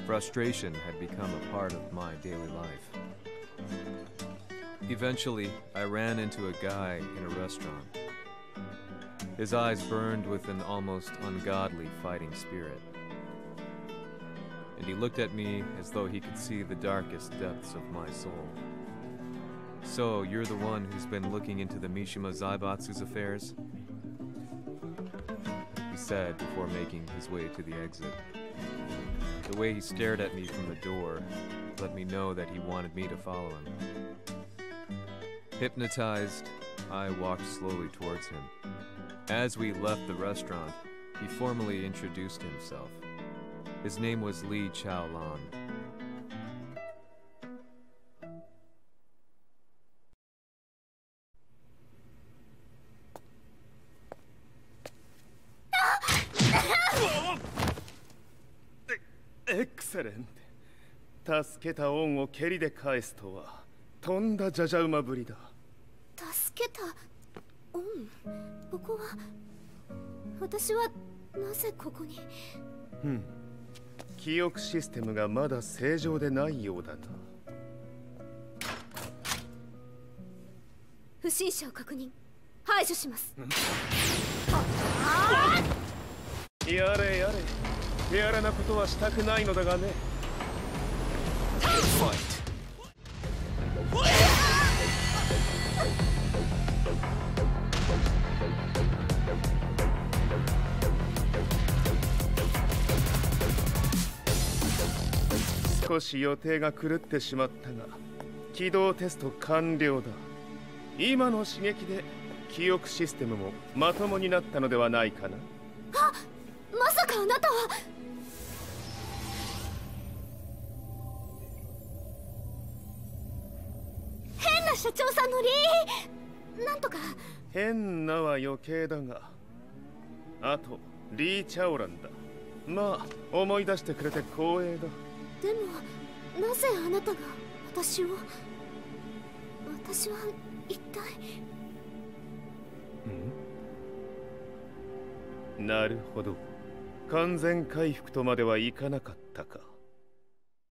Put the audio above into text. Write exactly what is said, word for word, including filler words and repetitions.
Frustration had become a part of my daily life. Eventually, I ran into a guy in a restaurant. His eyes burned with an almost ungodly fighting spirit. And he looked at me as though he could see the darkest depths of my soul. "So, you're the one who's been looking into the Mishima Zaibatsu's affairs?" he said before making his way to the exit. The way he stared at me from the door let me know that he wanted me to follow him. Hypnotized, I walked slowly towards him. As we left the restaurant, he formally introduced himself. His name was Lee Chaolan. Excellent. 助けた恩を蹴りで返すとはとんだじゃじゃ馬ぶりだ。 助けた恩？ここは私はなぜここに？ うん。記憶システムがまだ正常でないようだな。 不審者を確認。排除します。 やれやれ。手荒なことはしたくないのだがね。少し予定が狂ってしまったが、起動テスト完了だ。今の刺激で記憶システムもまともになったのではないかな。 あ、まさかあなたは。変な社長さんのリーなんとか。 変なは余計だが、あとリー・チャオランだ。まあ思い出してくれて光栄だ。 でもなぜあなたが私を。私は一体。 ん？なるほど。完全回復とまではいかなかったか。